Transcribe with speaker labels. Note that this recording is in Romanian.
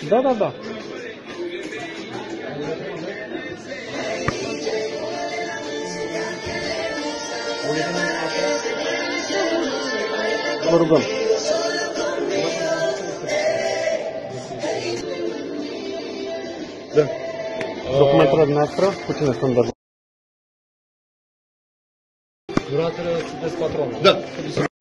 Speaker 1: Da, da, da. Vă rugăm. Da. Documentele noastre, cu cine sunt de?
Speaker 2: Dumneavoastră sunteți patronul.
Speaker 1: Da.